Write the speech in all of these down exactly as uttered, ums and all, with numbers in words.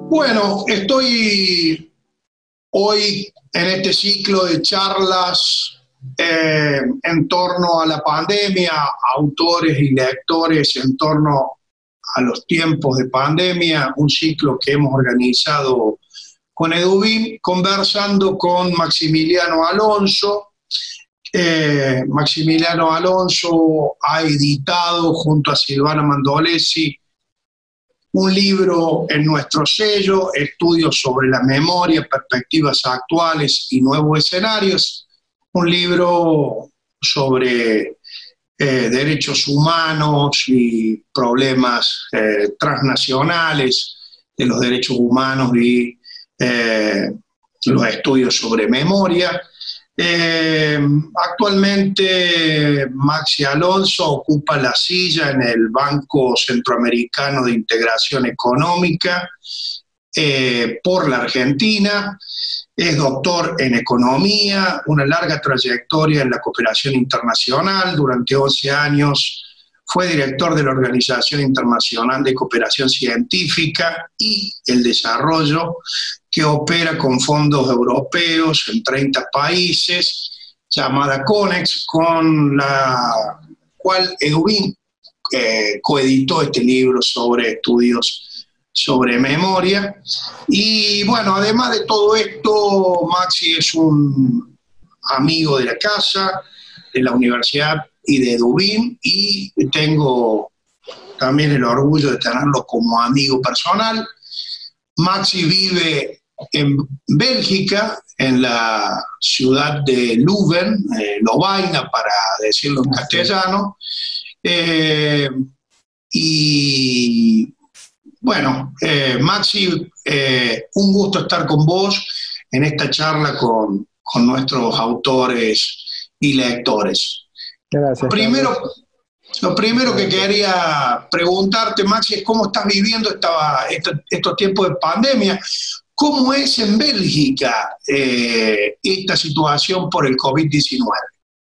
Bueno, estoy hoy en este ciclo de charlas eh, en torno a la pandemia, autores y lectores en torno a los tiempos de pandemia, un ciclo que hemos organizado con Edubim, conversando con Maximiliano Alonso. Eh, Maximiliano Alonso ha editado junto a Silvana Mandolesi un libro en nuestro sello, Estudios sobre la memoria, perspectivas actuales y nuevos escenarios, un libro sobre eh, derechos humanos y problemas eh, transnacionales de los derechos humanos y eh, los estudios sobre memoria. Eh, actualmente Maxi Alonso ocupa la silla en el Banco Centroamericano de Integración Económica eh, por la Argentina. Es doctor en economía, una larga trayectoria en la cooperación internacional. Durante once años fue director de la Organización Internacional de Cooperación Científica y el Desarrollo, que opera con fondos europeos en treinta países, llamada CONEX, con la cual Edubim eh, coeditó este libro sobre estudios sobre memoria. Y bueno, además de todo esto, Maxi es un amigo de la casa, de la universidad y de Edubim, y tengo también el orgullo de tenerlo como amigo personal. Maxi vive en Bélgica, en la ciudad de Leuven, eh, Lovaina, para decirlo en castellano. Eh, y bueno, eh, Maxi, eh, un gusto estar con vos en esta charla con, con nuestros autores y lectores. Gracias. Primero, lo primero que quería preguntarte, Maxi, es cómo estás viviendo esta, esta, estos tiempos de pandemia. ¿Cómo es en Bélgica eh, esta situación por el COVID diecinueve?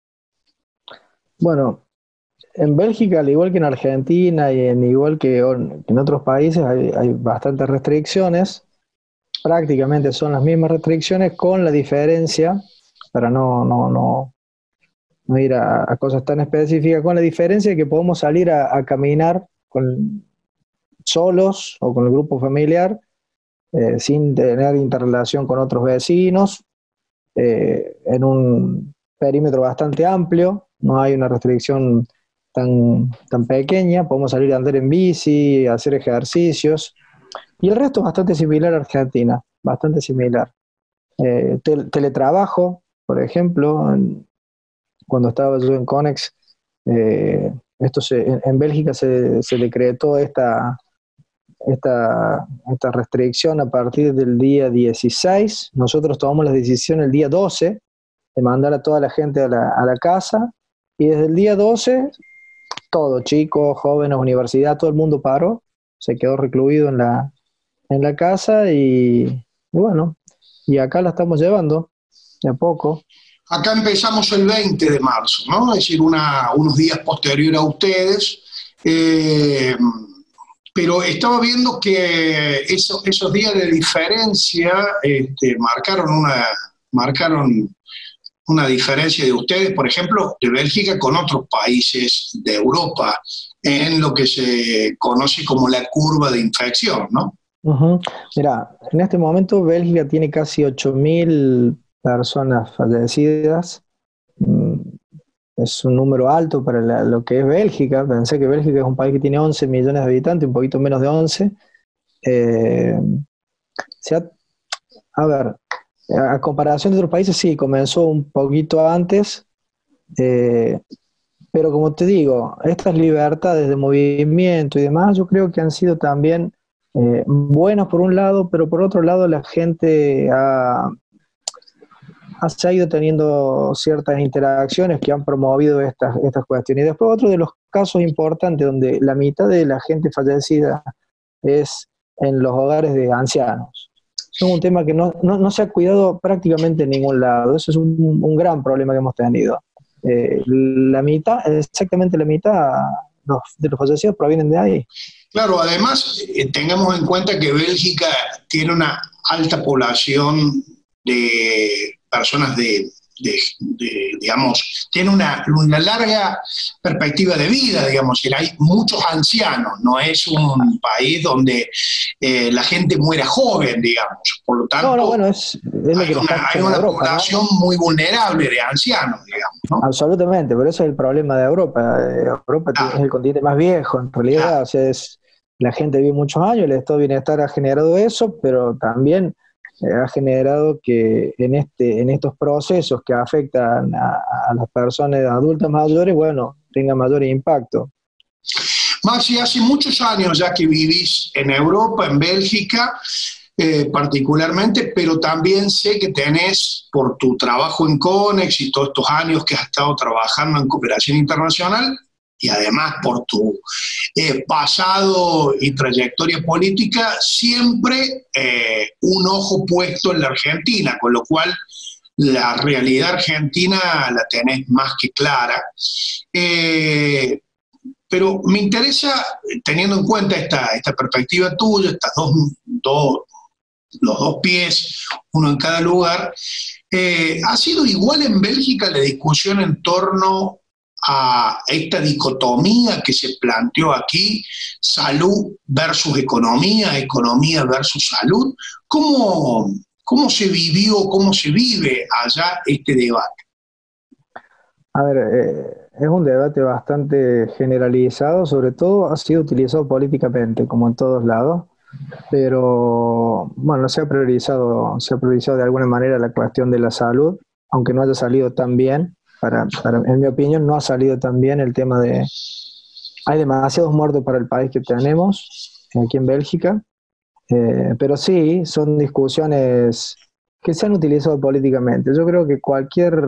Bueno, en Bélgica, al igual que en Argentina y en igual que en otros países, hay, hay bastantes restricciones. Prácticamente son las mismas restricciones, con la diferencia, para no, no, no, no ir a, a cosas tan específicas, con la diferencia de que podemos salir a, a caminar con, solos o con el grupo familiar, eh, sin tener interrelación con otros vecinos, eh, en un perímetro bastante amplio. No hay una restricción tan, tan pequeña. Podemos salir a andar en bici, hacer ejercicios, y el resto es bastante similar a Argentina, bastante similar. Eh, tel, teletrabajo, por ejemplo, en, cuando estaba yo en CONEX, eh, esto se, en, en Bélgica se, se decretó esta, esta, esta restricción a partir del día dieciséis. Nosotros tomamos la decisión el día doce de mandar a toda la gente a la, a la casa, y desde el día doce, todo, chicos, jóvenes, universidad, todo el mundo paró, se quedó recluido en la, en la casa, y, y bueno, y acá la estamos llevando de a poco. Acá empezamos el veinte de marzo, ¿no? Es decir, una, unos días posterior a ustedes. Eh, pero estaba viendo que eso, esos días de diferencia este, marcaron, una, marcaron una diferencia de ustedes, por ejemplo, de Bélgica con otros países de Europa, en lo que se conoce como la curva de infección, ¿no? Uh-huh. Mira, en este momento Bélgica tiene casi ocho mil personas fallecidas. Es un número alto para la, lo que es Bélgica. Pensé que Bélgica es un país que tiene once millones de habitantes, un poquito menos de once. Eh, se ha, a ver, a comparación de otros países, sí, comenzó un poquito antes, eh, pero como te digo, estas libertades de movimiento y demás, yo creo que han sido también eh, buenas por un lado, pero por otro lado la gente ha... se ha ido teniendo ciertas interacciones que han promovido estas, estas cuestiones. Y después otro de los casos importantes donde la mitad de la gente fallecida es en los hogares de ancianos. Es un tema que no, no, no se ha cuidado prácticamente en ningún lado. Eso es un, un gran problema que hemos tenido. Eh, la mitad, exactamente la mitad los, de los fallecidos provienen de ahí. Claro, además, eh, tengamos en cuenta que Bélgica tiene una alta población de personas de, de, de digamos, tiene una, una larga perspectiva de vida, digamos, y hay muchos ancianos, no es un país donde eh, la gente muera joven, digamos, por lo tanto, No, no, bueno, es, es lo hay que nos una, pasa hay en una Europa, población ¿no? muy vulnerable de ancianos, digamos, ¿no? Absolutamente, pero ese es el problema de Europa. Eh, Europa tiene- es Claro, el continente más viejo, en realidad, claro. o sea, es, la gente vive muchos años, el estado de bienestar ha generado eso, pero también eh, ha generado que en, este, en estos procesos que afectan a, a las personas adultas mayores, bueno, tenga mayor impacto. Maxi, hace muchos años ya que vivís en Europa, en Bélgica, eh, particularmente, pero también sé que tenés, por tu trabajo en CONEX y todos estos años que has estado trabajando en cooperación internacional, y además por tu eh, pasado y trayectoria política, siempre eh, un ojo puesto en la Argentina, con lo cual la realidad argentina la tenés más que clara. Eh, pero me interesa, teniendo en cuenta esta, esta perspectiva tuya, estas dos, dos, los dos pies, uno en cada lugar, eh, ¿ha sido igual en Bélgica la discusión en torno a esta dicotomía que se planteó aquí, salud versus economía, economía versus salud? ¿Cómo, cómo se vivió, cómo se vive allá este debate? A ver, eh, es un debate bastante generalizado, sobre todo ha sido utilizado políticamente, como en todos lados, pero bueno, se ha priorizado, se ha priorizado de alguna manera la cuestión de la salud, aunque no haya salido tan bien, para, para, en mi opinión no ha salido tan bien el tema de, hay demasiados muertos para el país que tenemos, aquí en Bélgica, eh, pero sí, son discusiones que se han utilizado políticamente. Yo creo que cualquier,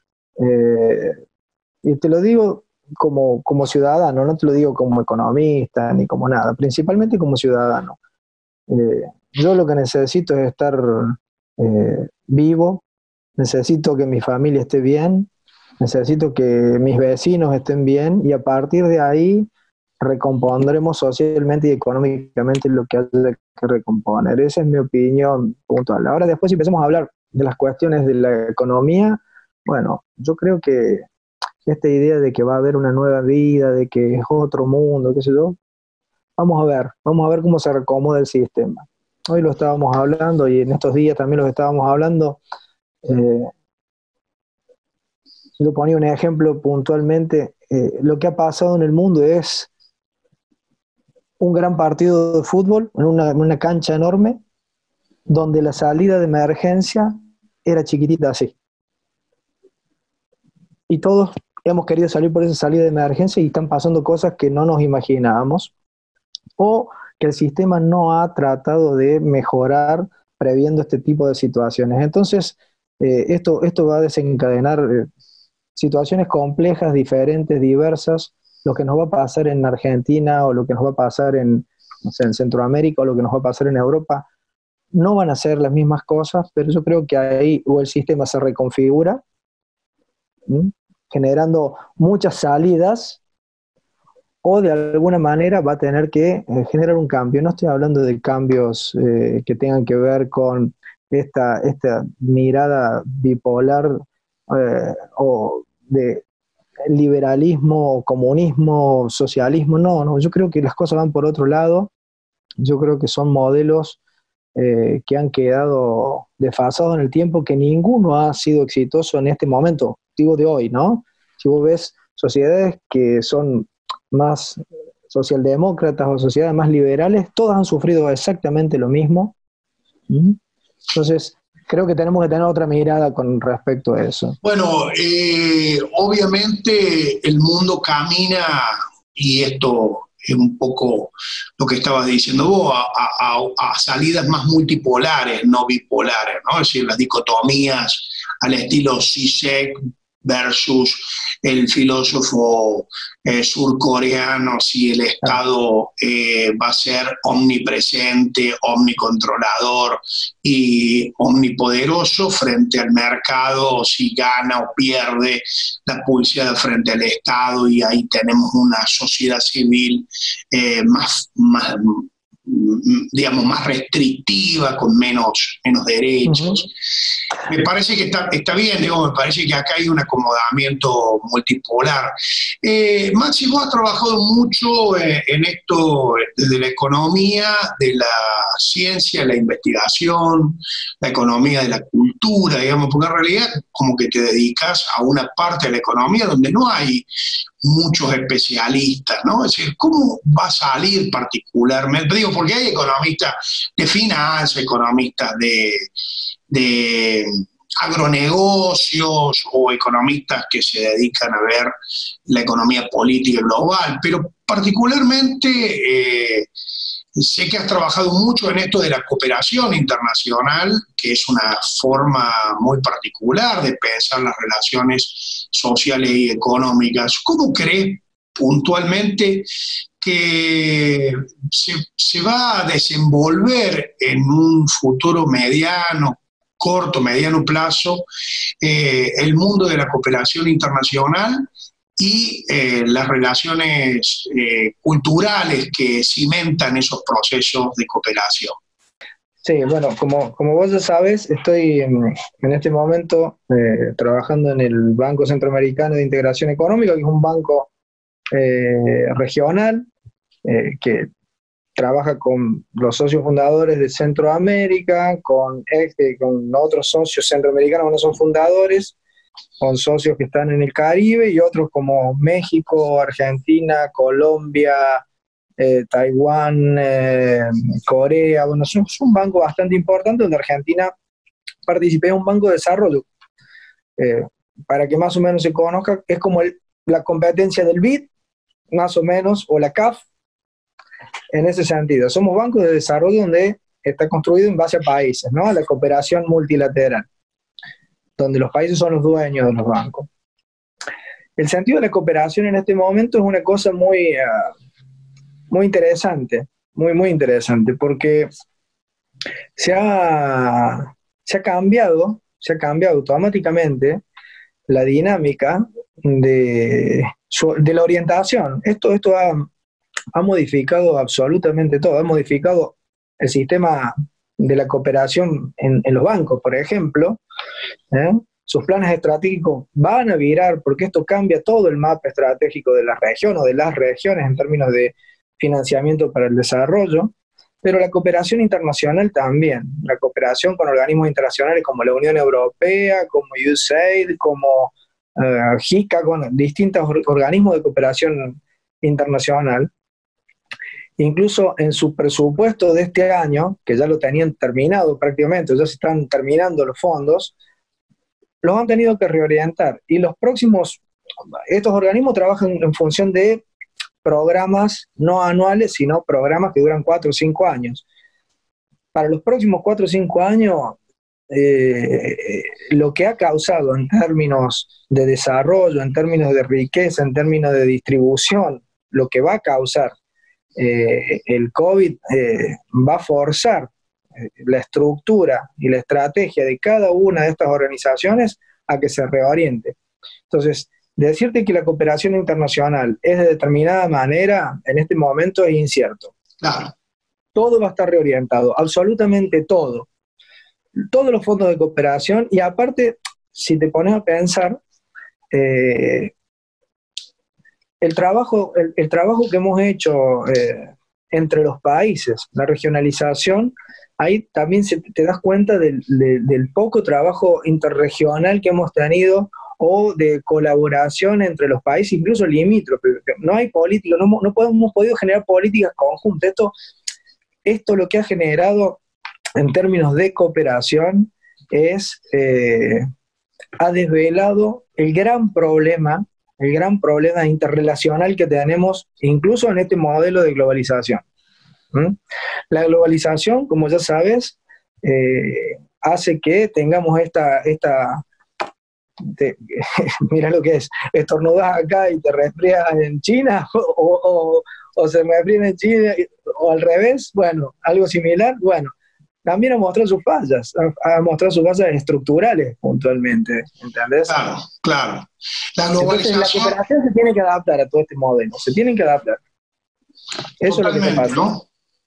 eh, y te lo digo como, como ciudadano, no te lo digo como economista ni como nada, principalmente como ciudadano. Eh, yo lo que necesito es estar eh, vivo, necesito que mi familia esté bien, necesito que mis vecinos estén bien y a partir de ahí recompondremos socialmente y económicamente lo que haya que recomponer. Esa es mi opinión puntual. Ahora después si empezamos a hablar de las cuestiones de la economía, bueno, yo creo que esta idea de que va a haber una nueva vida, de que es otro mundo, qué sé yo, vamos a ver, vamos a ver cómo se reacomoda el sistema. Hoy lo estábamos hablando y en estos días también lo estábamos hablando. Eh, yo ponía un ejemplo puntualmente. Eh, lo que ha pasado en el mundo es un gran partido de fútbol en una, en una cancha enorme donde la salida de emergencia era chiquitita así. Y todos hemos querido salir por esa salida de emergencia y están pasando cosas que no nos imaginábamos, o que el sistema no ha tratado de mejorar previendo este tipo de situaciones. Entonces, eh, esto, esto va a desencadenar eh, situaciones complejas, diferentes, diversas. Lo que nos va a pasar en Argentina o lo que nos va a pasar en, no sé, en Centroamérica o lo que nos va a pasar en Europa, no van a ser las mismas cosas, pero yo creo que ahí o el sistema se reconfigura, ¿m? generando muchas salidas, o de alguna manera va a tener que eh, generar un cambio. No estoy hablando de cambios eh, que tengan que ver con esta, esta mirada bipolar eh, o de liberalismo, comunismo, socialismo. No, no, yo creo que las cosas van por otro lado. Yo creo que son modelos eh, que han quedado desfasados en el tiempo, que ninguno ha sido exitoso en este momento, digo de hoy, ¿no? Si vos ves sociedades que son más socialdemócratas o sociedades más liberales, todas han sufrido exactamente lo mismo. ¿Mm? Entonces, creo que tenemos que tener otra mirada con respecto a eso. Bueno, eh, obviamente el mundo camina, y esto es un poco lo que estabas diciendo vos, a, a, a salidas más multipolares, no bipolares, ¿no? Es decir, las dicotomías al estilo C I S E C versus el filósofo eh, surcoreano, si el Estado eh, va a ser omnipresente, omnicontrolador y omnipoderoso frente al mercado, si gana o pierde la pulseada frente al Estado, y ahí tenemos una sociedad civil eh, más, más digamos, más restrictiva, con menos, menos derechos. Uh-huh. Me parece que está, está bien, digo, me parece que acá hay un acomodamiento multipolar. Eh, Maxi, vos has trabajado mucho eh, en esto desde la economía, de la ciencia, la investigación, la economía de la cultura, digamos, porque en realidad como que te dedicas a una parte de la economía donde no hay muchos especialistas, ¿no? Es decir, ¿cómo va a salir particularmente? Digo, porque hay economistas de finanzas, economistas de, de agronegocios o economistas que se dedican a ver la economía política global, pero particularmente eh, sé que has trabajado mucho en esto de la cooperación internacional, que es una forma muy particular de pensar las relaciones sociales y económicas. ¿Cómo crees puntualmente que se, se va a desenvolver en un futuro mediano, corto, mediano plazo, eh, el mundo de la cooperación internacional y eh, las relaciones eh, culturales que cimentan esos procesos de cooperación? Sí, bueno, como, como vos ya sabes, estoy en, en este momento eh, trabajando en el Banco Centroamericano de Integración Económica, que es un banco eh, regional eh, que trabaja con los socios fundadores de Centroamérica, con, este, con otros socios centroamericanos que no son fundadores, con socios que están en el Caribe y otros como México, Argentina, Colombia, eh, Taiwán, eh, Corea. Bueno, es un, es un banco bastante importante donde Argentina participé en un banco de desarrollo. Eh, para que más o menos se conozca, es como el, la competencia del B I D, más o menos, o la C A F, en ese sentido. Somos bancos de desarrollo donde está construido en base a países, ¿no? La cooperación multilateral, donde los países son los dueños de los bancos. El sentido de la cooperación en este momento es una cosa muy, uh, muy interesante, muy, muy interesante, porque se ha, se ha cambiado, se ha cambiado automáticamente la dinámica de, de la orientación. Esto, esto ha, ha modificado absolutamente todo, ha modificado el sistema de la cooperación en, en los bancos, por ejemplo, ¿eh? Sus planes estratégicos van a virar porque esto cambia todo el mapa estratégico de la región o de las regiones en términos de financiamiento para el desarrollo, pero la cooperación internacional también, la cooperación con organismos internacionales como la Unión Europea, como U S A I D, como uh, J I C A, con distintos or- organismos de cooperación internacional. Incluso en su presupuesto de este año, que ya lo tenían terminado prácticamente, ya se están terminando los fondos, los han tenido que reorientar. Y los próximos, estos organismos trabajan en función de programas no anuales, sino programas que duran cuatro o cinco años. Para los próximos cuatro o cinco años, eh, lo que ha causado en términos de desarrollo, en términos de riqueza, en términos de distribución, lo que va a causar eh, el COVID eh, va a forzar eh, la estructura y la estrategia de cada una de estas organizaciones a que se reoriente. Entonces, decirte que la cooperación internacional es de determinada manera, en este momento es incierto. Claro. Todo va a estar reorientado, absolutamente todo. Todos los fondos de cooperación, y aparte, si te pones a pensar, eh, el, trabajo, el, el trabajo que hemos hecho eh, entre los países, la regionalización, ahí también se, te das cuenta del, del, del poco trabajo interregional que hemos tenido, o de colaboración entre los países, incluso limítrofes. No hay política, no, no hemos podido generar políticas conjuntas. Esto, esto lo que ha generado en términos de cooperación es, eh, ha desvelado el gran problema, el gran problema interrelacional que tenemos incluso en este modelo de globalización. ¿Mm? La globalización, como ya sabes, eh, hace que tengamos esta... esta te, mira lo que es, estornudas acá y te resfrías en China, o, o, o se resfrían en China, o al revés, bueno, algo similar, bueno, también ha mostrado sus fallas, ha, ha mostrado sus fallas estructurales puntualmente, ¿entendés? Claro, claro. La Entonces la globalización... cooperación se tiene que adaptar a todo este modelo, se tienen que adaptar. Eso Totalmente, es lo que está pasando. ¿no?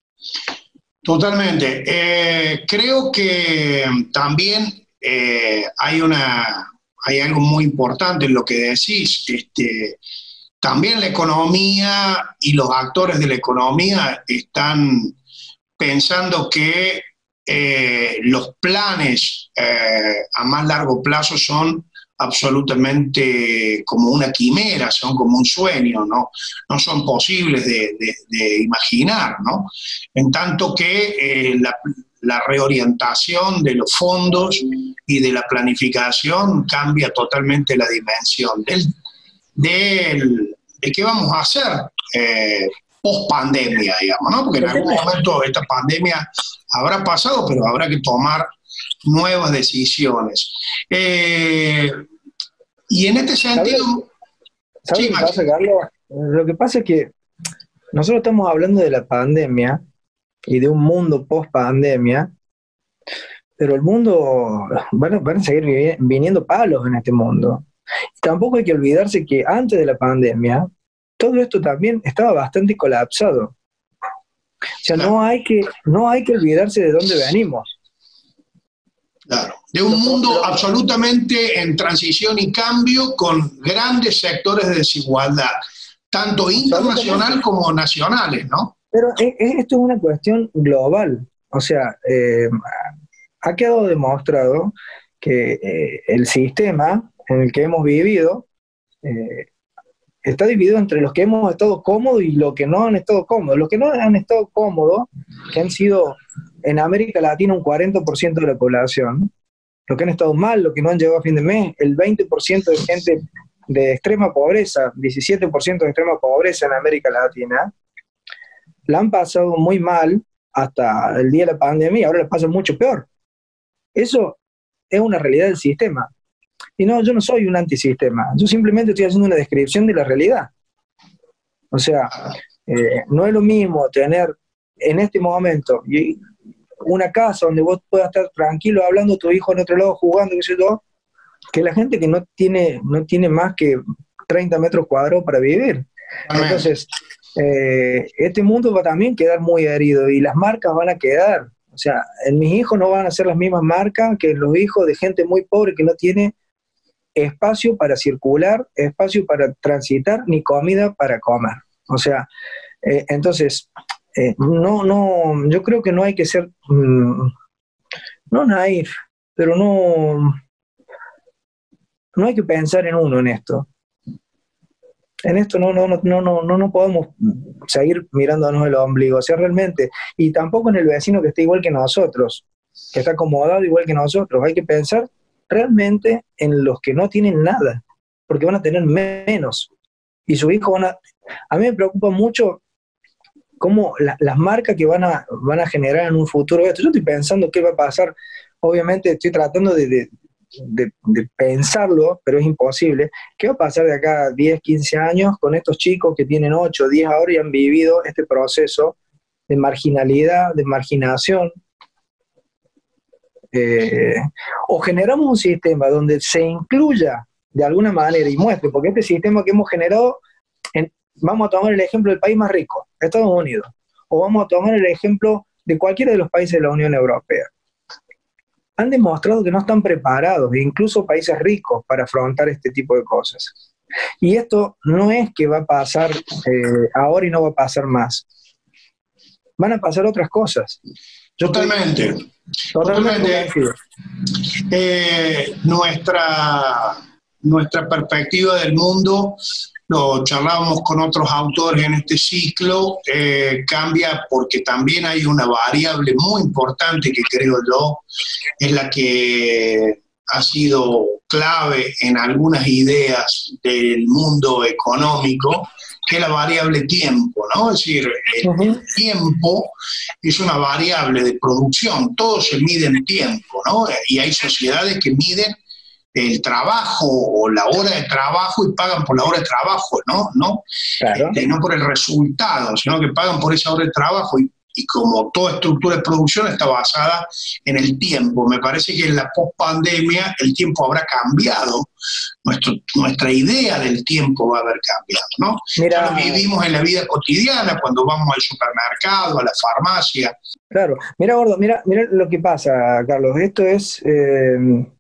Totalmente. Eh, creo que también eh, hay una, hay algo muy importante en lo que decís. Este, también la economía y los actores de la economía están pensando que eh, los planes eh, a más largo plazo son absolutamente como una quimera, son como un sueño, ¿no? No son posibles de, de, de imaginar, ¿no? En tanto que eh, la, la reorientación de los fondos y de la planificación cambia totalmente la dimensión del, del, de qué vamos a hacer eh, post pandemia, digamos, ¿no? Porque en algún momento esta pandemia habrá pasado, pero habrá que tomar nuevas decisiones. Eh, y en este sentido... ¿Sabes sí, lo que pasa, Carlos? Lo que pasa es que nosotros estamos hablando de la pandemia y de un mundo post pandemia, pero el mundo, van a, van a seguir viniendo palos en este mundo. Tampoco hay que olvidarse que antes de la pandemia, todo esto también estaba bastante colapsado. O sea, claro. no hay que, no hay que olvidarse de dónde venimos. Claro, de un mundo absolutamente en transición y cambio con grandes sectores de desigualdad, tanto internacional como nacionales, ¿no? Pero esto es una cuestión global. O sea, eh, ha quedado demostrado que eh, el sistema en el que hemos vivido eh, está dividido entre los que hemos estado cómodos y los que no han estado cómodos. Los que no han estado cómodos, que han sido en América Latina un cuarenta por ciento de la población, los que han estado mal, los que no han llegado a fin de mes, el veinte por ciento de gente de extrema pobreza, diecisiete por ciento de extrema pobreza en América Latina, la han pasado muy mal hasta el día de la pandemia y ahora la pasan mucho peor. Eso es una realidad del sistema. Y no, yo no soy un antisistema, yo simplemente estoy haciendo una descripción de la realidad. O sea, eh, no es lo mismo tener en este momento una casa donde vos puedas estar tranquilo hablando, tu hijo en otro lado jugando, qué sé yo, que la gente que no tiene, no tiene más que treinta metros cuadrados para vivir. Entonces, eh, este mundo va a también quedar muy herido y las marcas van a quedar. O sea, en mis hijos no van a ser las mismas marcas que los hijos de gente muy pobre que no tiene espacio para circular, espacio para transitar, ni comida para comer. O sea, eh, entonces, eh, no, no, yo creo que no hay que ser, mmm, no naif, pero no, no hay que pensar en uno en esto. En esto no, no, no, no, no, no podemos seguir mirándonos el ombligo, o sea, realmente, y tampoco en el vecino que está igual que nosotros, que está acomodado igual que nosotros. Hay que pensar realmente en los que no tienen nada, porque van a tener menos, y sus hijos van a... A mí me preocupa mucho cómo la, las marcas que van a, van a generar en un futuro esto. Yo estoy pensando qué va a pasar, obviamente estoy tratando de, de, de, de pensarlo, pero es imposible. ¿Qué va a pasar de acá a diez, quince años con estos chicos que tienen ocho, diez ahora y han vivido este proceso de marginalidad, de marginación? Eh, o generamos un sistema donde se incluya de alguna manera y muestre, porque este sistema que hemos generado, en, vamos a tomar el ejemplo del país más rico, Estados Unidos, o vamos a tomar el ejemplo de cualquiera de los países de la Unión Europea. Han demostrado que no están preparados, incluso países ricos, para afrontar este tipo de cosas. Y esto no es que va a pasar eh, ahora y no va a pasar más. Van a pasar otras cosas. Yo Totalmente. Estoy, Totalmente. Totalmente. Eh, nuestra, nuestra perspectiva del mundo, lo charlábamos con otros autores en este ciclo, eh, cambia porque también hay una variable muy importante que creo yo es la que ha sido clave en algunas ideas del mundo económico, que es la variable tiempo, ¿no? Es decir, el, uh-huh. el tiempo es una variable de producción, todo se mide en tiempo, ¿no? Y hay sociedades que miden el trabajo o la hora de trabajo y pagan por la hora de trabajo, ¿no? No, Claro. este, no por el resultado, sino que pagan por esa hora de trabajo y, y como toda estructura de producción está basada en el tiempo. Me parece que en la post-pandemia el tiempo habrá cambiado, Nuestro, nuestra idea del tiempo va a haber cambiado, ¿no? Mira, ya lo vivimos en la vida cotidiana, cuando vamos al supermercado, a la farmacia. claro, mira, Gordo, mira, mira lo que pasa, Carlos. Esto es, eh,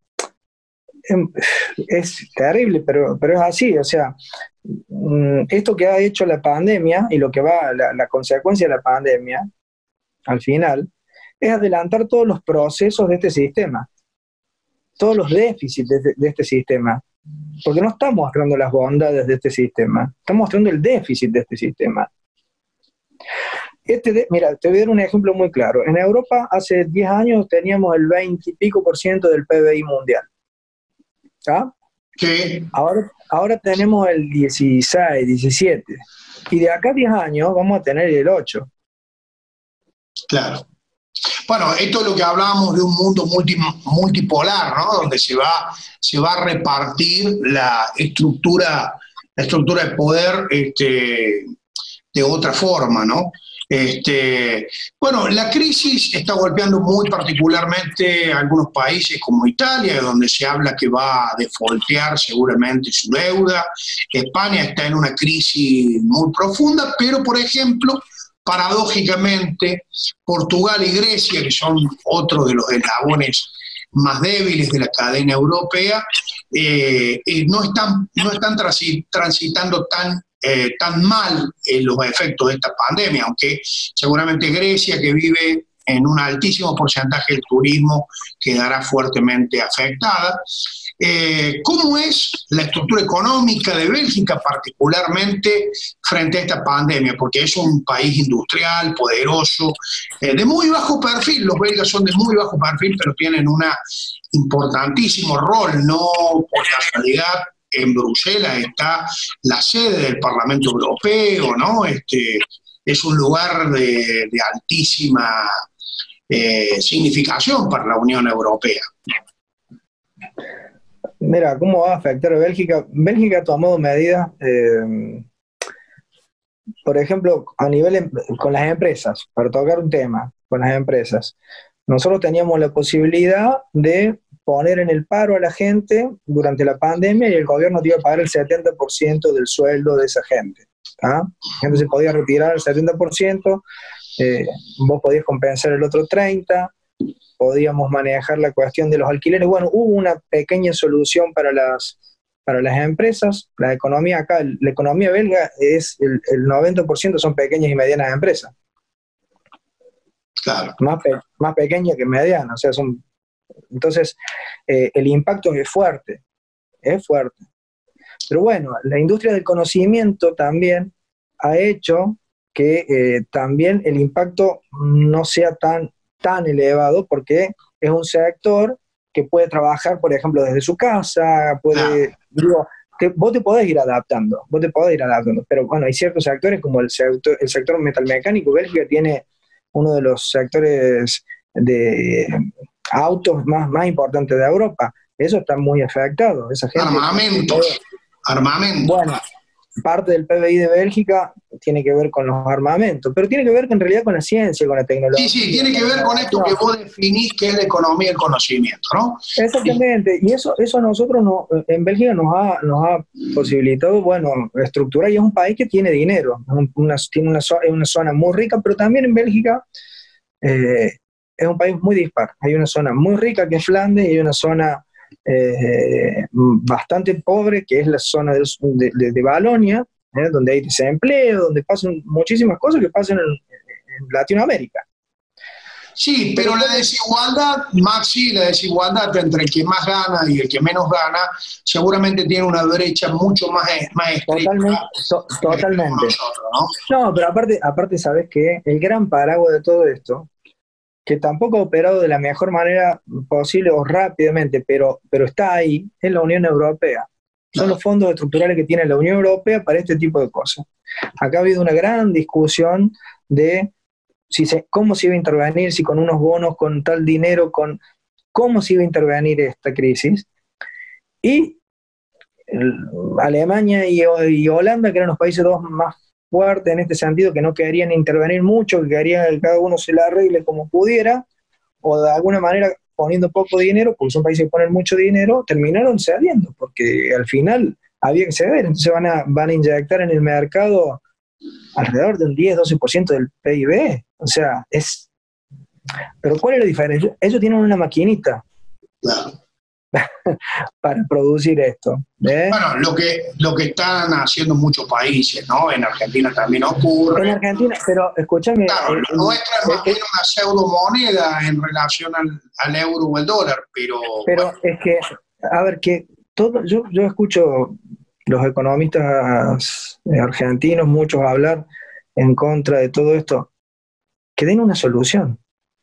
es terrible, pero, pero es así. O sea, esto que ha hecho la pandemia y lo que va, la, la consecuencia de la pandemia, al final, es adelantar todos los procesos de este sistema, todos los déficits de, de este sistema. Porque no está mostrando las bondades de este sistema, está mostrando el déficit de este sistema. Este de, mira, te voy a dar un ejemplo muy claro. En Europa hace diez años teníamos el veinte y pico por ciento del P B I mundial. ¿Ah? Que, Ahora, ahora tenemos el dieciséis, diecisiete. Y de acá a diez años vamos a tener el ocho. claro. Bueno, esto es lo que hablábamos de un mundo multi, multipolar, ¿no? Donde se va, se va a repartir la estructura, la estructura de poder este, de otra forma, ¿no? Este, bueno, la crisis está golpeando muy particularmente a algunos países como Italia, donde se habla que va a defaultear seguramente su deuda. España está en una crisis muy profunda, pero, por ejemplo, paradójicamente, Portugal y Grecia, que son otros de los eslabones más débiles de la cadena europea, eh, eh, no están, no están transitando tan, eh, tan mal eh, los efectos de esta pandemia, aunque seguramente Grecia, que vive en un altísimo porcentaje del turismo, quedará fuertemente afectada. Eh, ¿Cómo es la estructura económica de Bélgica particularmente frente a esta pandemia? Porque es un país industrial, poderoso, eh, de muy bajo perfil. Los belgas son de muy bajo perfil, pero tienen un importantísimo rol. No por casualidad, en Bruselas está la sede del Parlamento Europeo, ¿no? Este, es un lugar de, de altísima eh, significación para la Unión Europea. Mira, ¿cómo va a afectar a Bélgica? Bélgica ha tomado medidas, eh, por ejemplo, a nivel con las empresas, para tocar un tema, con las empresas. Nosotros teníamos la posibilidad de poner en el paro a la gente durante la pandemia y el gobierno te iba a pagar el setenta por ciento del sueldo de esa gente. ¿Ah? La gente se podía retirar el setenta por ciento, eh, vos podías compensar el otro treinta por ciento, podíamos manejar la cuestión de los alquileres. Bueno, hubo una pequeña solución para las, para las empresas. La economía acá, la economía belga es el, el noventa por ciento son pequeñas y medianas empresas. Claro. Más, pe más pequeñas que medianas. O sea, son, entonces, eh, el impacto es fuerte, es fuerte. Pero bueno, la industria del conocimiento también ha hecho que eh, también el impacto no sea tan tan elevado, porque es un sector que puede trabajar, por ejemplo, desde su casa, puede, digo, que vos te podés ir adaptando, vos te podés ir adaptando, pero bueno, hay ciertos sectores como el sector, el sector metalmecánico. Bélgica tiene uno de los sectores de autos más, más importantes de Europa, eso está muy afectado. Esa gente, armamentos, armamentos. Bueno, parte del P B I de Bélgica tiene que ver con los armamentos, pero tiene que ver en realidad con la ciencia, con la tecnología. Sí, sí, tiene que ver con esto que vos definís que es la economía del conocimiento, ¿no? Exactamente, y eso, eso a nosotros no, en Bélgica nos ha, nos ha posibilitado, bueno, estructurar, y es un país que tiene dinero, una, tiene una, es una zona muy rica, pero también en Bélgica eh, es un país muy dispar. Hay una zona muy rica que es Flandes y hay una zona Eh, bastante pobre, que es la zona de, de, de Valonia, ¿eh? Donde hay desempleo, donde pasan muchísimas cosas que pasan en, en Latinoamérica. Sí, pero la desigualdad, Maxi, la desigualdad entre el que más gana y el que menos gana, seguramente tiene una brecha mucho más, más estrecha. Totalmente. To, totalmente. Nosotros, ¿no? No, pero aparte, aparte, ¿sabes qué? El gran paraguas de todo esto, que tampoco ha operado de la mejor manera posible o rápidamente, pero, pero está ahí, es la Unión Europea. Son los fondos estructurales que tiene la Unión Europea para este tipo de cosas. Acá ha habido una gran discusión de si se, cómo se iba a intervenir, si con unos bonos, con tal dinero, con cómo se iba a intervenir esta crisis. Y el, Alemania y, y Holanda, que eran los países dos más fuertes en este sentido, que no querían intervenir mucho, que querían que cada uno se la arregle como pudiera, o de alguna manera poniendo poco dinero, porque son países que ponen mucho dinero, terminaron cediendo, porque al final había que ceder, entonces van a, van a inyectar en el mercado alrededor de un diez a doce por ciento del P I B, o sea, es... Pero ¿cuál es la diferencia? Ellos tienen una maquinita, claro, para producir esto. ¿eh? Bueno, lo que, lo que están haciendo muchos países, ¿no? En Argentina también ocurre. En Argentina, pero escúchame. Claro, eh, la nuestra es más eh, bien una pseudomoneda en relación al, al euro o el dólar, pero... Pero bueno. es que, a ver, que todo, yo, yo escucho los economistas argentinos, muchos hablar en contra de todo esto, que den una solución.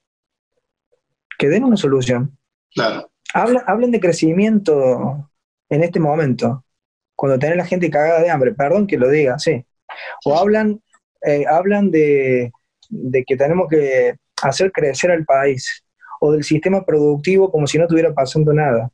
Que den una solución. Claro. Habla, hablen de crecimiento en este momento, cuando tenés la gente cagada de hambre, perdón que lo diga, sí. O hablan, eh, hablan de, de que tenemos que hacer crecer al país, o del sistema productivo como si no estuviera pasando nada.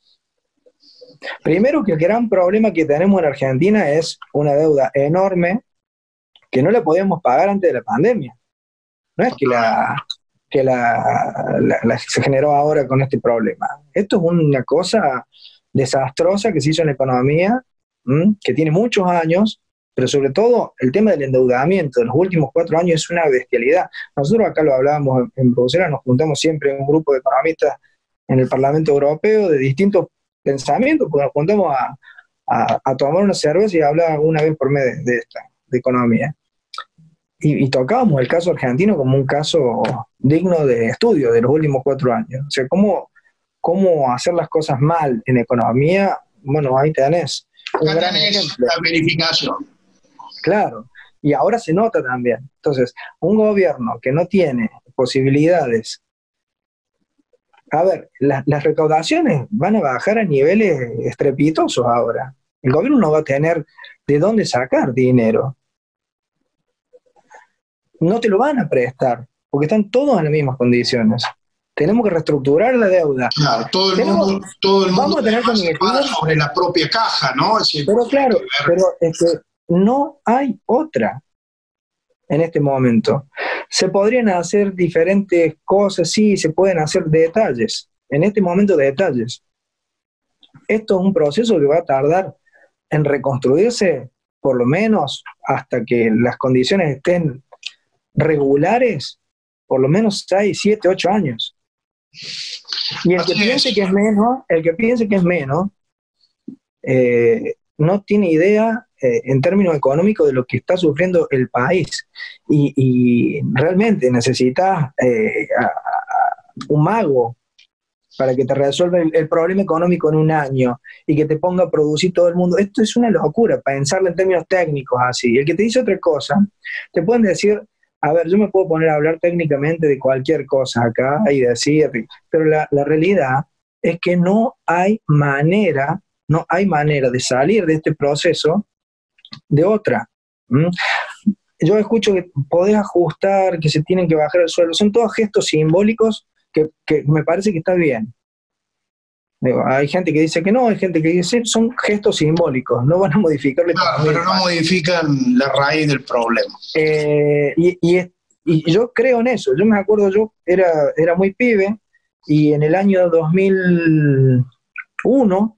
Primero, que el gran problema que tenemos en Argentina es una deuda enorme que no la podíamos pagar antes de la pandemia. No es que la... que la, la, la se generó ahora con este problema. Esto es una cosa desastrosa que se hizo en la economía, ¿m? Que tiene muchos años, pero sobre todo el tema del endeudamiento de los últimos cuatro años es una bestialidad. Nosotros acá lo hablábamos en, en Bruselas, nos juntamos siempre en un grupo de economistas en el Parlamento Europeo de distintos pensamientos, porque nos juntamos a, a, a tomar una cerveza y a hablar una vez por mes de, de esta, de economía. Y, y tocábamos el caso argentino como un caso digno de estudio de los últimos cuatro años. O sea, cómo, cómo hacer las cosas mal en economía, bueno, ahí tenés un Acá gran tenés ejemplo. la verificación. Claro, y ahora se nota también. Entonces, un gobierno que no tiene posibilidades... A ver, la, las recaudaciones van a bajar a niveles estrepitosos ahora. El gobierno no va a tener de dónde sacar dinero. No te lo van a prestar, porque están todos en las mismas condiciones. Tenemos que reestructurar la deuda. Claro, todo el Tenemos, mundo, todo el mundo vamos a tener que se para sobre la propia caja, ¿no? Es decir, pero claro, pero es que no hay otra en este momento. Se podrían hacer diferentes cosas, sí, se pueden hacer detalles. En este momento, detalles. Esto es un proceso que va a tardar en reconstruirse, por lo menos hasta que las condiciones estén regulares, por lo menos seis, siete, ocho años. Y el que Así piense es. que es menos, el que piense que es menos, eh, no tiene idea eh, en términos económicos de lo que está sufriendo el país. Y, y realmente necesitas eh, a, a un mago para que te resuelva el, el problema económico en un año y que te ponga a producir todo el mundo. Esto es una locura, pensarlo en términos técnicos así. El que te dice otra cosa, te pueden decir, a ver, yo me puedo poner a hablar técnicamente de cualquier cosa acá y decir, pero la, la realidad es que no hay manera, no hay manera de salir de este proceso de otra. ¿Mm? Yo escucho que podés ajustar, que se tienen que bajar el sueldo, son todos gestos simbólicos que, que me parece que está bien. Digo, hay gente que dice que no, hay gente que dice son gestos simbólicos, no van a modificar la Claro, pero no modifican la raíz del problema. Eh, y, y, y yo creo en eso. Yo me acuerdo, yo era, era muy pibe y en el año dos mil uno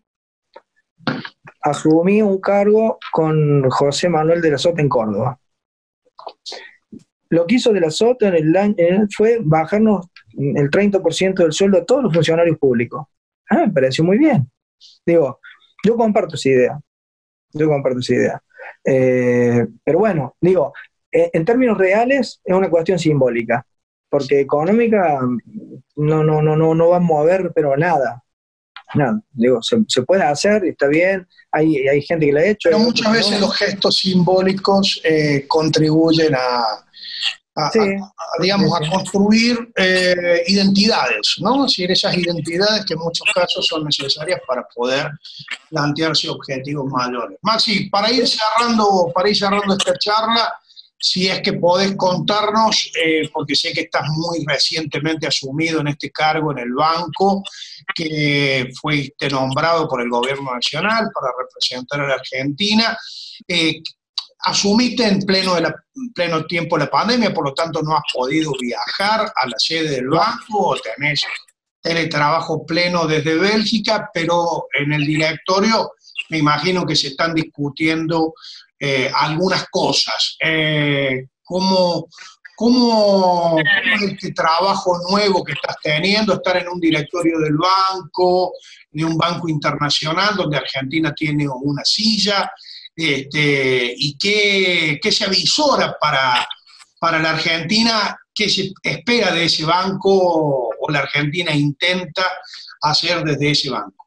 asumí un cargo con José Manuel de la Sota en Córdoba. Lo que hizo de la Sota en el año, fue bajarnos el treinta por ciento del sueldo a todos los funcionarios públicos. Ah, me pareció muy bien. Digo, yo comparto esa idea. Yo comparto esa idea. Eh, pero bueno, digo, en términos reales es una cuestión simbólica, porque económica no, no, no, no, no va a mover, pero nada. Nada. Digo, se, se puede hacer, está bien, hay, hay gente que lo ha hecho. Pero muchas veces no. Los gestos simbólicos eh, contribuyen a, a, sí, a, a, digamos, sí, sí. a construir eh, identidades, ¿no? Es decir, esas identidades que en muchos casos son necesarias para poder plantearse objetivos mayores. Maxi, para ir cerrando, para ir cerrando esta charla, si es que podés contarnos, eh, porque sé que estás muy recientemente asumido en este cargo en el banco, que fuiste nombrado por el gobierno nacional para representar a la Argentina. Eh, asumiste en pleno, de la, en pleno tiempo de la pandemia, por lo tanto no has podido viajar a la sede del banco, o tenés teletrabajo pleno desde Bélgica, pero en el directorio me imagino que se están discutiendo eh, algunas cosas. Eh, ¿cómo, cómo, ¿Cómo es este trabajo nuevo que estás teniendo, estar en un directorio del banco, de un banco internacional donde Argentina tiene una silla? Este, ¿Y qué, qué se avisora para, para la Argentina? ¿Qué se espera de ese banco o la Argentina intenta hacer desde ese banco?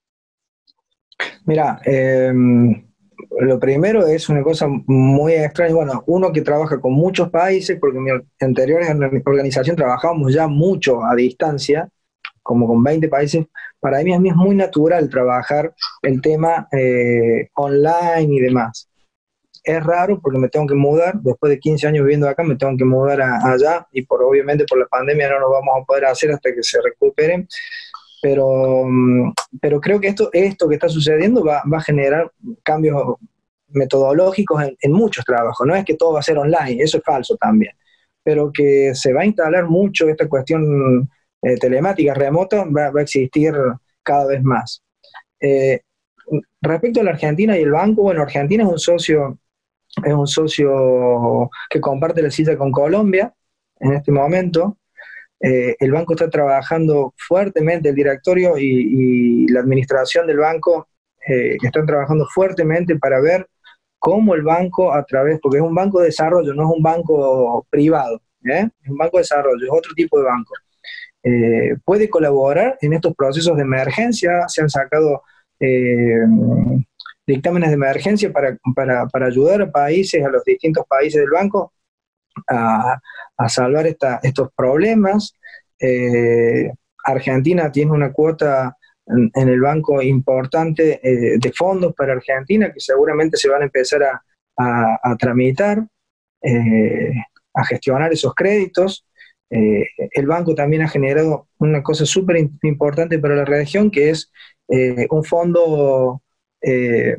Mira, eh, lo primero es una cosa muy extraña. Bueno, uno que trabaja con muchos países, porque en mi anterior organización trabajábamos ya mucho a distancia, como con veinte países. Para mí, a mí es muy natural trabajar el tema eh, online y demás. Es raro porque me tengo que mudar, después de quince años viviendo acá, me tengo que mudar a, allá, y por obviamente por la pandemia no lo vamos a poder hacer hasta que se recuperen. Pero, pero creo que esto, esto que está sucediendo va, va a generar cambios metodológicos en, en muchos trabajos. No es que todo va a ser online, eso es falso también, pero que se va a instalar mucho esta cuestión eh, telemática remota, va, va a existir cada vez más. Eh, respecto a la Argentina y el banco, bueno, Argentina es un socio, es un socio que comparte la silla con Colombia en este momento. Eh, el banco está trabajando fuertemente, el directorio y, y la administración del banco eh, están trabajando fuertemente para ver cómo el banco a través, porque es un banco de desarrollo, no es un banco privado, ¿eh? Es un banco de desarrollo, es otro tipo de banco. Eh, puede colaborar en estos procesos de emergencia. Se han sacado eh, dictámenes de emergencia para, para, para ayudar a países, a los distintos países del banco, a, a salvar esta, estos problemas. Eh, Argentina tiene una cuota en, en el banco importante eh, de fondos para Argentina, que seguramente se van a empezar a, a, a tramitar, eh, a gestionar esos créditos. Eh, el banco también ha generado una cosa súper importante para la región, que es eh, un fondo eh,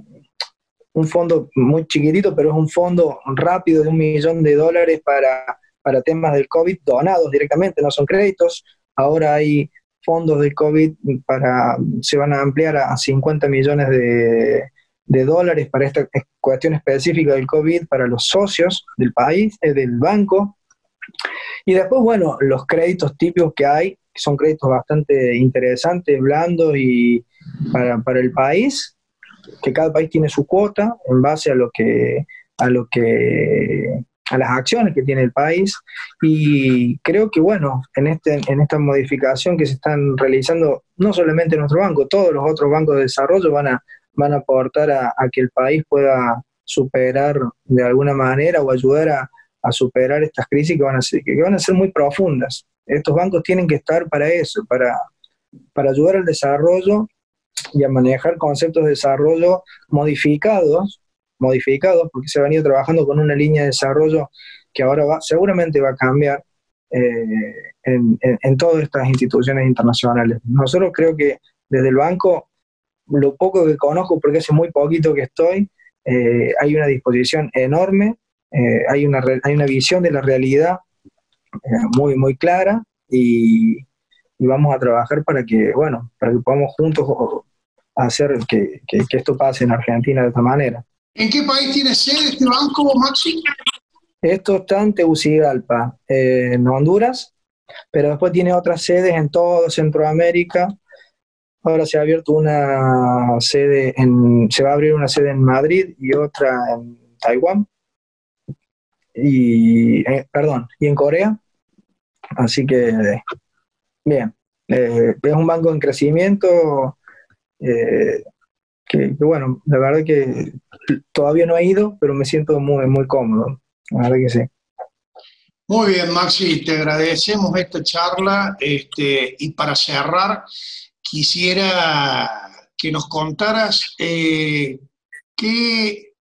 un fondo muy chiquitito, pero es un fondo rápido de un millón de dólares para, para temas del COVID, donados directamente, no son créditos. Ahora hay fondos del COVID para, se van a ampliar a cincuenta millones de, de dólares para esta cuestión específica del COVID para los socios del país, eh, del banco. Y después, bueno, los créditos típicos que hay, que son créditos bastante interesantes, blandos y para, para el país, que cada país tiene su cuota en base a lo que a lo que a las acciones que tiene el país. Y creo que bueno, en este en esta modificación que se están realizando, no solamente nuestro banco, todos los otros bancos de desarrollo van a van a aportar a, a que el país pueda superar de alguna manera o ayudar a, a superar estas crisis que van a ser que van a ser muy profundas. Estos bancos tienen que estar para eso, para para ayudar al desarrollo y a manejar conceptos de desarrollo modificados, modificados, porque se ha venido trabajando con una línea de desarrollo que ahora va, seguramente va a cambiar eh, en, en, en todas estas instituciones internacionales. Nosotros creo que desde el banco, lo poco que conozco, porque hace muy poquito que estoy, eh, hay una disposición enorme, eh, hay, una, hay una visión de la realidad eh, muy, muy clara, y, y vamos a trabajar para que, bueno, para que podamos juntos hacer que, que, que esto pase en Argentina de esta manera. ¿En qué país tiene sede este banco, Maxi? Esto está en Tegucigalpa, eh, en Honduras, pero después tiene otras sedes en todo Centroamérica. Ahora se ha abierto una sede, en, se va a abrir una sede en Madrid y otra en Taiwán, y, eh, perdón, y en Corea. Así que, bien, eh, es un banco en crecimiento. Eh, que, que bueno, la verdad que todavía no he ido, pero me siento muy, muy cómodo, la verdad que sí. Muy bien, Maxi, te agradecemos esta charla, este, y para cerrar, quisiera que nos contaras eh, qué,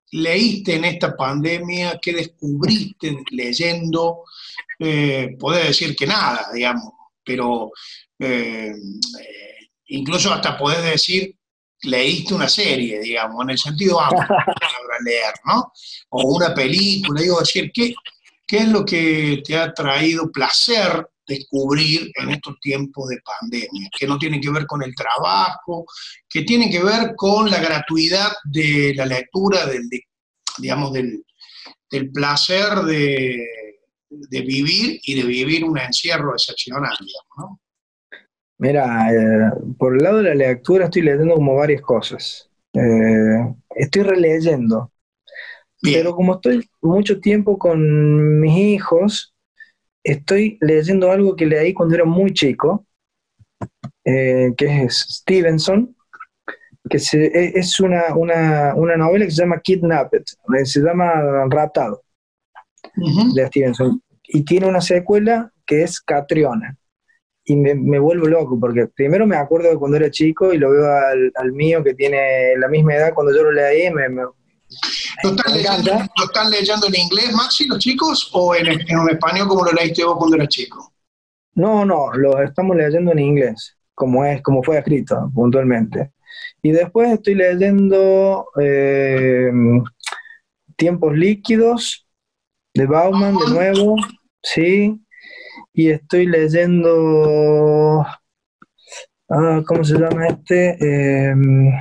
leíste en esta pandemia? ¿Qué descubriste leyendo? Eh, podés decir que nada, digamos, pero eh, eh, incluso hasta podés decir leíste una serie, digamos, en el sentido amplio de la palabra leer, ¿no? O una película, digo, decir, ¿qué, ¿qué es lo que te ha traído placer descubrir en estos tiempos de pandemia? Que no tiene que ver con el trabajo, que tiene que ver con la gratuidad de la lectura, del, de, digamos, del, del placer de, de vivir y de vivir un encierro excepcional, digamos, ¿no? Mira, eh, por el lado de la lectura estoy leyendo como varias cosas. Eh, estoy releyendo, Bien. pero como estoy mucho tiempo con mis hijos, estoy leyendo algo que leí cuando era muy chico, eh, que es Stevenson, que se, es una, una, una novela que se llama Kidnapped, se llama Raptado, Uh-huh. de Stevenson, y tiene una secuela que es Catriona. Y me, me vuelvo loco, porque primero me acuerdo de cuando era chico y lo veo al, al mío que tiene la misma edad cuando yo lo leí, me, me, ¿Lo están, me leyendo, encanta. ¿Lo están leyendo en inglés, Maxi, los chicos, o en, en un español como lo leíste vos cuando eras chico? No, no, lo estamos leyendo en inglés, como es, como fue escrito puntualmente. Y después estoy leyendo eh, Tiempos líquidos de Bauman de nuevo, sí. Y estoy leyendo, ah, ¿cómo se llama este? Eh,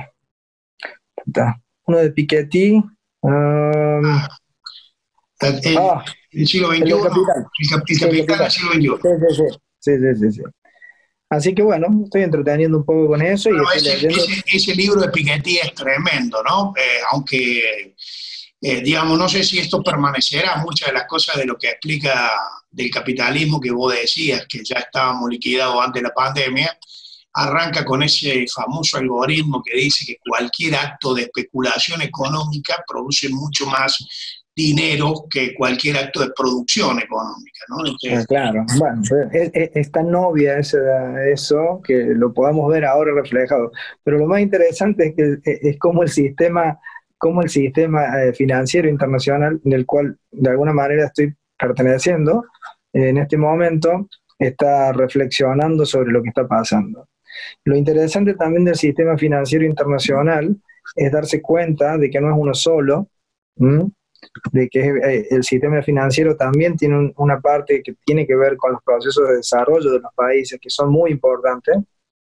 uno de Piketty. Um, El, el, ah, el siglo el del veintiuno, Capitán. el, cap, el Sí, el capitán Capitán. del siglo veintiuno. Sí, sí, sí. Sí, sí, sí, sí. Así que bueno, estoy entreteniendo un poco con eso Bueno, y estoy ese, leyendo. ese, ese libro de Piketty es tremendo, ¿no? Eh, aunque, eh, digamos, no sé si esto permanecerá, muchas de las cosas de lo que explica del capitalismo que vos decías, que ya estábamos liquidados antes de la pandemia, arranca con ese famoso algoritmo que dice que cualquier acto de especulación económica produce mucho más dinero que cualquier acto de producción económica, ¿no? Ah, Entonces, claro, bueno, es, es, es tan obvia esa, eso que lo podamos ver ahora reflejado. Pero lo más interesante es que es, es como el sistema, como el sistema eh, financiero internacional, del cual de alguna manera estoy perteneciendo, eh, en este momento está reflexionando sobre lo que está pasando. Lo interesante también del sistema financiero internacional es darse cuenta de que no es uno solo, ¿m? De que eh, el sistema financiero también tiene un, una parte que tiene que ver con los procesos de desarrollo de los países, que son muy importantes.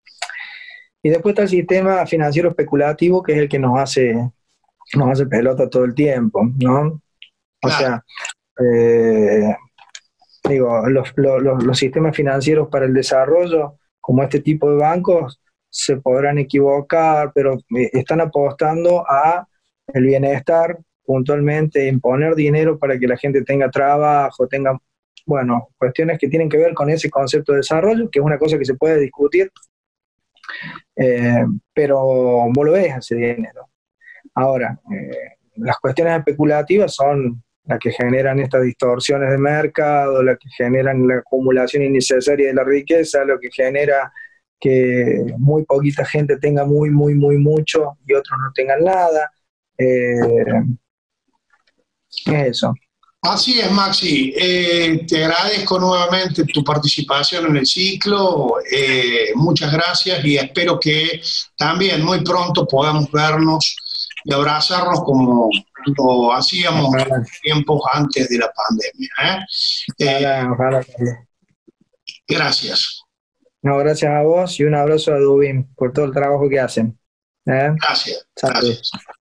Y después está el sistema financiero especulativo, que es el que nos hace, nos hace pelota todo el tiempo, ¿no? O claro. sea, eh, digo, los, los, los sistemas financieros para el desarrollo, como este tipo de bancos, se podrán equivocar, pero eh, están apostando a el bienestar puntualmente, en poner dinero para que la gente tenga trabajo, tenga, bueno, cuestiones que tienen que ver con ese concepto de desarrollo, que es una cosa que se puede discutir, eh, pero vos lo ves ese dinero. Ahora, eh, las cuestiones especulativas son las que generan estas distorsiones de mercado, las que generan la acumulación innecesaria de la riqueza, lo que genera que muy poquita gente tenga muy, muy, muy mucho y otros no tengan nada. Eh, es eso. Así es, Maxi. Eh, te agradezco nuevamente tu participación en el ciclo. Eh, muchas gracias y espero que también muy pronto podamos vernos y abrazarnos como lo hacíamos Ojalá, tiempos antes de la pandemia. ¿eh? Eh, ojalá, ojalá. gracias. No, gracias a vos y un abrazo a Dubín por todo el trabajo que hacen. ¿Eh? Gracias. Salud. Gracias.